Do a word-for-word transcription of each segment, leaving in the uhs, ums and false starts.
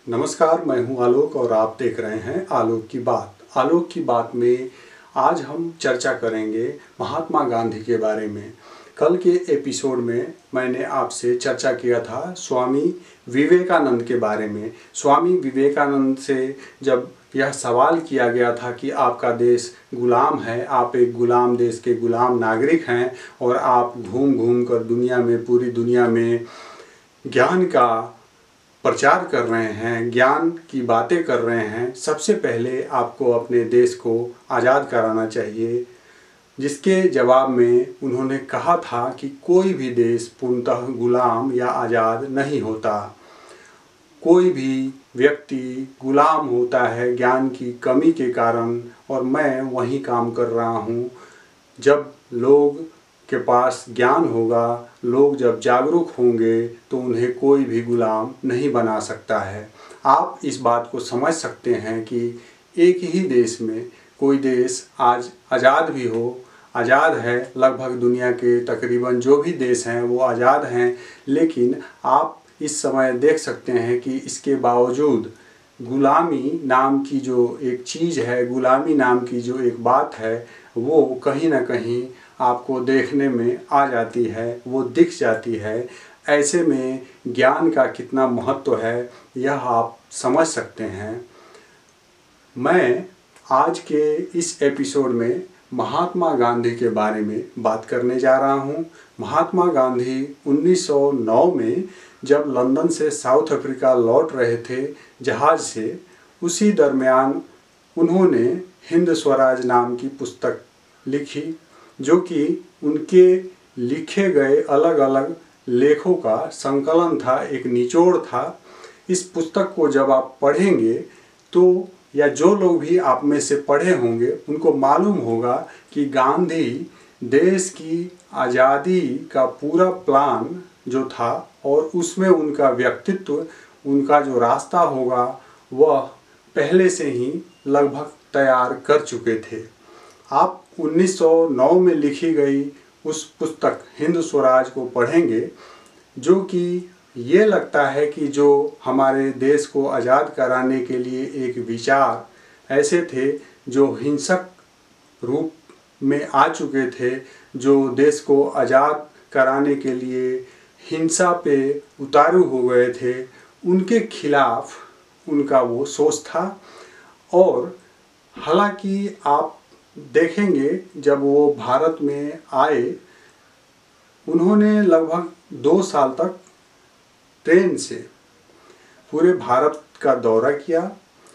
नमस्कार, मैं हूं आलोक और आप देख रहे हैं आलोक की बात। आलोक की बात में आज हम चर्चा करेंगे महात्मा गांधी के बारे में। कल के एपिसोड में मैंने आपसे चर्चा किया था स्वामी विवेकानंद के बारे में। स्वामी विवेकानंद से जब यह सवाल किया गया था कि आपका देश गुलाम है, आप एक गुलाम देश के गुलाम नागरिक हैं और आप घूम घूम कर दुनिया में पूरी दुनिया में ज्ञान का प्रचार कर रहे हैं, ज्ञान की बातें कर रहे हैं, सबसे पहले आपको अपने देश को आज़ाद कराना चाहिए। जिसके जवाब में उन्होंने कहा था कि कोई भी देश पूर्णतः गुलाम या आज़ाद नहीं होता। कोई भी व्यक्ति गुलाम होता है ज्ञान की कमी के कारण, और मैं वही काम कर रहा हूँ। जब लोग के पास ज्ञान होगा, लोग जब जागरूक होंगे तो उन्हें कोई भी गुलाम नहीं बना सकता है। आप इस बात को समझ सकते हैं कि एक ही देश में कोई देश आज आज़ाद भी हो, आज़ाद है, लगभग दुनिया के तकरीबन जो भी देश हैं वो आज़ाद हैं, लेकिन आप इस समय देख सकते हैं कि इसके बावजूद गुलामी नाम की जो एक चीज़ है, गुलामी नाम की जो एक बात है, वो कहीं ना कहीं आपको देखने में आ जाती है, वो दिख जाती है। ऐसे में ज्ञान का कितना महत्व है यह आप समझ सकते हैं। मैं आज के इस एपिसोड में महात्मा गांधी के बारे में बात करने जा रहा हूँ। महात्मा गांधी उन्नीस सौ नौ में जब लंदन से साउथ अफ्रीका लौट रहे थे जहाज़ से, उसी दरमियान उन्होंने हिंद स्वराज नाम की पुस्तक लिखी, जो कि उनके लिखे गए अलग अलग लेखों का संकलन था, एक निचोड़ था। इस पुस्तक को जब आप पढ़ेंगे तो, या जो लोग भी आप में से पढ़े होंगे, उनको मालूम होगा कि गांधी देश की आज़ादी का पूरा प्लान जो था और उसमें उनका व्यक्तित्व, उनका जो रास्ता होगा, वह पहले से ही लगभग तैयार कर चुके थे। आप उन्नीस सौ नौ में लिखी गई उस पुस्तक हिंद स्वराज को पढ़ेंगे, जो कि ये लगता है कि जो हमारे देश को आज़ाद कराने के लिए एक विचार ऐसे थे जो हिंसक रूप में आ चुके थे, जो देश को आज़ाद कराने के लिए हिंसा पे उतारू हो गए थे, उनके खिलाफ उनका वो सोच था। और हालांकि आप देखेंगे जब वो भारत में आए, उन्होंने लगभग दो साल तक ट्रेन से पूरे भारत का दौरा किया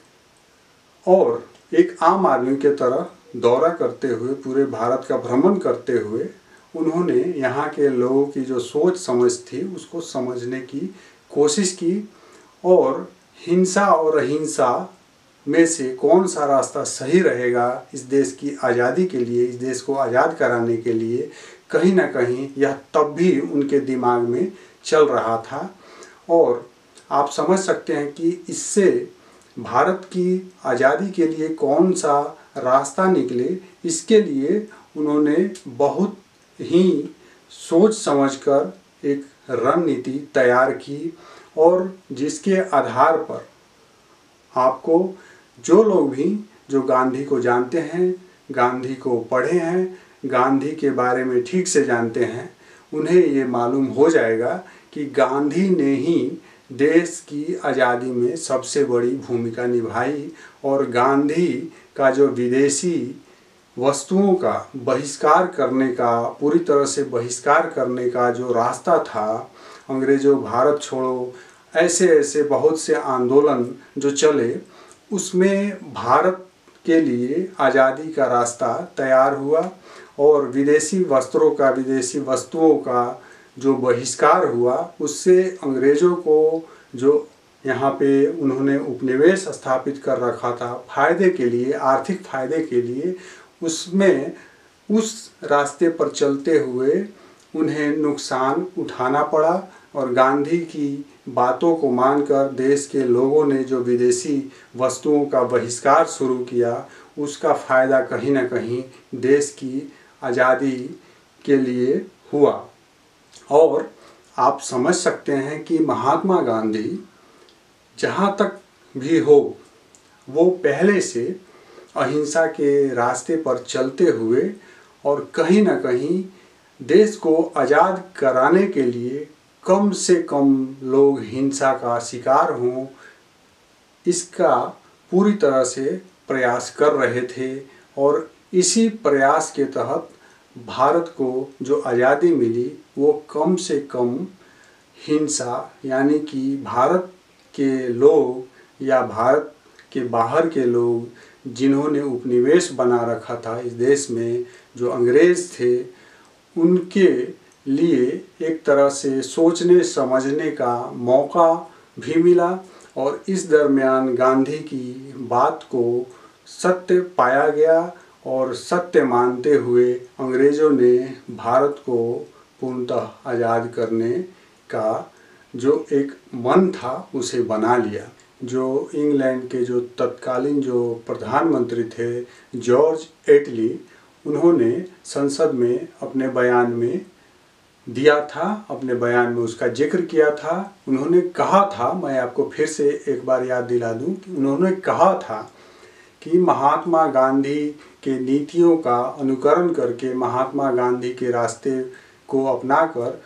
और एक आम आदमी के तरह दौरा करते हुए, पूरे भारत का भ्रमण करते हुए, उन्होंने यहाँ के लोगों की जो सोच समझ थी उसको समझने की कोशिश की और हिंसा और अहिंसा में से कौन सा रास्ता सही रहेगा इस देश की आज़ादी के लिए, इस देश को आज़ाद कराने के लिए, कहीं ना कहीं यह तब भी उनके दिमाग में चल रहा था। और आप समझ सकते हैं कि इससे भारत की आज़ादी के लिए कौन सा रास्ता निकले, इसके लिए उन्होंने बहुत ही सोच समझकर एक रणनीति तैयार की, और जिसके आधार पर आपको जो लोग भी जो गांधी को जानते हैं, गांधी को पढ़े हैं, गांधी के बारे में ठीक से जानते हैं, उन्हें ये मालूम हो जाएगा कि गांधी ने ही देश की आज़ादी में सबसे बड़ी भूमिका निभाई। और गांधी का जो विदेशी वस्तुओं का बहिष्कार करने का, पूरी तरह से बहिष्कार करने का जो रास्ता था, अंग्रेज़ों भारत छोड़ो, ऐसे ऐसे बहुत से आंदोलन जो चले, उसमें भारत के लिए आज़ादी का रास्ता तैयार हुआ। और विदेशी वस्त्रों का, विदेशी वस्तुओं का जो बहिष्कार हुआ, उससे अंग्रेज़ों को जो यहाँ पे उन्होंने उपनिवेश स्थापित कर रखा था फ़ायदे के लिए, आर्थिक फ़ायदे के लिए, उसमें उस रास्ते पर चलते हुए उन्हें नुकसान उठाना पड़ा। और गांधी की बातों को मानकर देश के लोगों ने जो विदेशी वस्तुओं का बहिष्कार शुरू किया, उसका फ़ायदा कहीं ना कहीं देश की आज़ादी के लिए हुआ। और आप समझ सकते हैं कि महात्मा गांधी जहाँ तक भी हो, वो पहले से अहिंसा के रास्ते पर चलते हुए और कहीं ना कहीं देश को आज़ाद कराने के लिए कम से कम लोग हिंसा का शिकार हों, इसका पूरी तरह से प्रयास कर रहे थे। और इसी प्रयास के तहत भारत को जो आज़ादी मिली वो कम से कम हिंसा, यानी कि भारत के लोग या भारत के बाहर के लोग जिन्होंने उपनिवेश बना रखा था इस देश में, जो अंग्रेज़ थे, उनके लिए एक तरह से सोचने समझने का मौका भी मिला। और इस दरमियान गांधी की बात को सत्य पाया गया और सत्य मानते हुए अंग्रेज़ों ने भारत को पूर्णतः आज़ाद करने का जो एक मन था उसे बना लिया। जो इंग्लैंड के जो तत्कालीन जो प्रधानमंत्री थे जॉर्ज एटली, उन्होंने संसद में अपने बयान में दिया था, अपने बयान में उसका जिक्र किया था। उन्होंने कहा था, मैं आपको फिर से एक बार याद दिला दूं कि उन्होंने कहा था कि महात्मा गांधी के नीतियों का अनुकरण करके, महात्मा गांधी के रास्ते को अपनाकर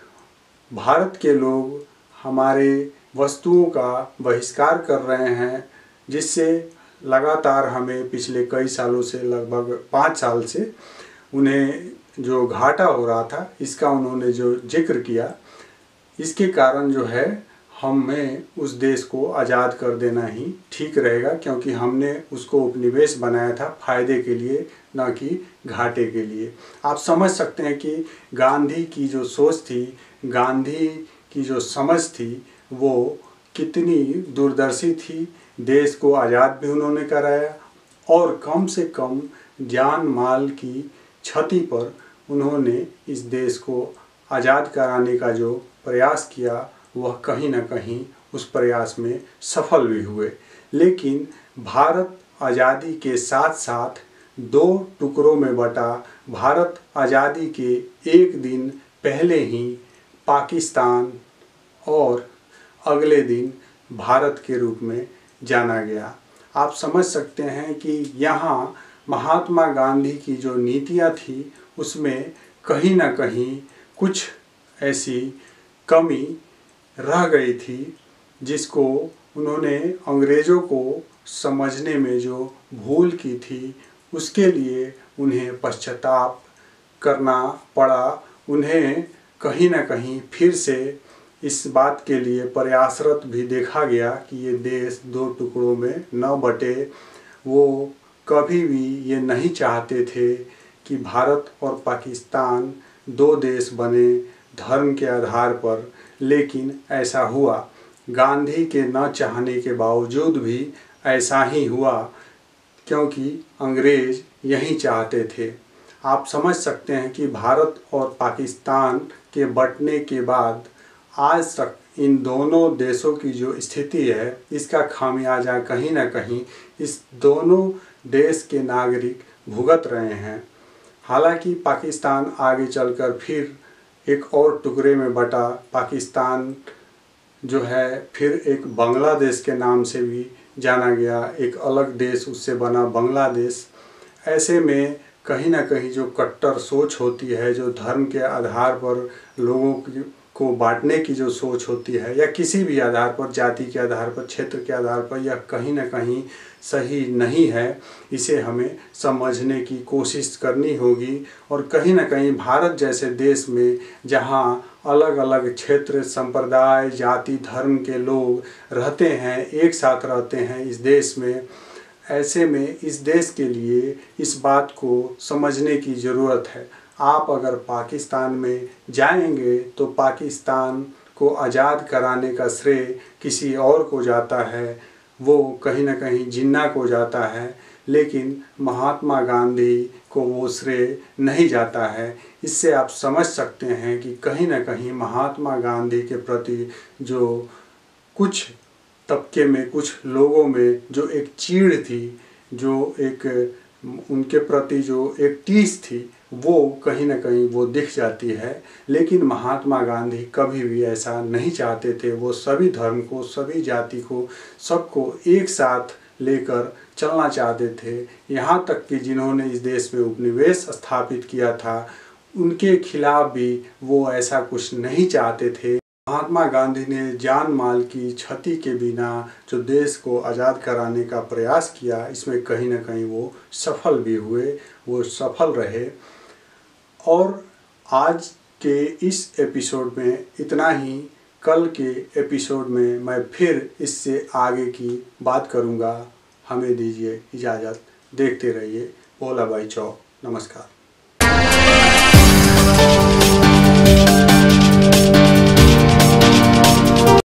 भारत के लोग हमारे वस्तुओं का बहिष्कार कर रहे हैं, जिससे लगातार हमें पिछले कई सालों से, लगभग पाँच साल से उन्हें जो घाटा हो रहा था, इसका उन्होंने जो जिक्र किया। इसके कारण जो है हमें उस देश को आज़ाद कर देना ही ठीक रहेगा, क्योंकि हमने उसको उपनिवेश बनाया था फ़ायदे के लिए, ना कि घाटे के लिए। आप समझ सकते हैं कि गांधी की जो सोच थी, गांधी की जो समझ थी, वो कितनी दूरदर्शी थी। देश को आज़ाद भी उन्होंने कराया और कम से कम जान माल की क्षति पर उन्होंने इस देश को आज़ाद कराने का जो प्रयास किया, वह कहीं ना कहीं उस प्रयास में सफल भी हुए। लेकिन भारत आज़ादी के साथ साथ दो टुकड़ों में बटा। भारत आज़ादी के एक दिन पहले ही पाकिस्तान और अगले दिन भारत के रूप में जाना गया। आप समझ सकते हैं कि यहाँ महात्मा गांधी की जो नीतियाँ थी उसमें कहीं ना कहीं कुछ ऐसी कमी रह गई थी, जिसको उन्होंने अंग्रेज़ों को समझने में जो भूल की थी, उसके लिए उन्हें पश्चाताप करना पड़ा। उन्हें कहीं ना कहीं फिर से इस बात के लिए प्रयासरत भी देखा गया कि ये देश दो टुकड़ों में न बटे। वो कभी भी ये नहीं चाहते थे कि भारत और पाकिस्तान दो देश बने धर्म के आधार पर, लेकिन ऐसा हुआ। गांधी के न चाहने के बावजूद भी ऐसा ही हुआ, क्योंकि अंग्रेज़ यही चाहते थे। आप समझ सकते हैं कि भारत और पाकिस्तान के बंटने के बाद आज तक इन दोनों देशों की जो स्थिति है, इसका खामियाजा कहीं ना कहीं इस दोनों देश के नागरिक भुगत रहे हैं। हालांकि पाकिस्तान आगे चलकर फिर एक और टुकड़े में बटा। पाकिस्तान जो है फिर एक बांग्लादेश के नाम से भी जाना गया, एक अलग देश उससे बना बांग्लादेश। ऐसे में कहीं ना कहीं जो कट्टर सोच होती है, जो धर्म के आधार पर लोगों को बांटने की जो सोच होती है, या किसी भी आधार पर, जाति के आधार पर, क्षेत्र के आधार पर, यह कहीं ना कहीं सही नहीं है। इसे हमें समझने की कोशिश करनी होगी। और कहीं ना कहीं भारत जैसे देश में, जहाँ अलग अलग क्षेत्र, संप्रदाय, जाति, धर्म के लोग रहते हैं, एक साथ रहते हैं इस देश में, ऐसे में इस देश के लिए इस बात को समझने की ज़रूरत है। आप अगर पाकिस्तान में जाएंगे तो पाकिस्तान को आज़ाद कराने का श्रेय किसी और को जाता है, वो कहीं ना कहीं जिन्ना को जाता है, लेकिन महात्मा गांधी को वो श्रेय नहीं जाता है। इससे आप समझ सकते हैं कि कहीं ना कहीं महात्मा गांधी के प्रति जो कुछ तबके में, कुछ लोगों में जो एक चीड़ थी, जो एक उनके प्रति जो एक टीस थी, वो कहीं ना कहीं वो दिख जाती है। लेकिन महात्मा गांधी कभी भी ऐसा नहीं चाहते थे। वो सभी धर्म को, सभी जाति को, सबको एक साथ लेकर चलना चाहते थे। यहाँ तक कि जिन्होंने इस देश में उपनिवेश स्थापित किया था उनके खिलाफ भी वो ऐसा कुछ नहीं चाहते थे। महात्मा गांधी ने जान माल की क्षति के बिना जो देश को आज़ाद कराने का प्रयास किया, इसमें कहीं ना कहीं वो सफल भी हुए, वो सफल रहे। और आज के इस एपिसोड में इतना ही। कल के एपिसोड में मैं फिर इससे आगे की बात करूँगा। हमें दीजिए इजाज़त। देखते रहिए भोला भाई चौक। नमस्कार।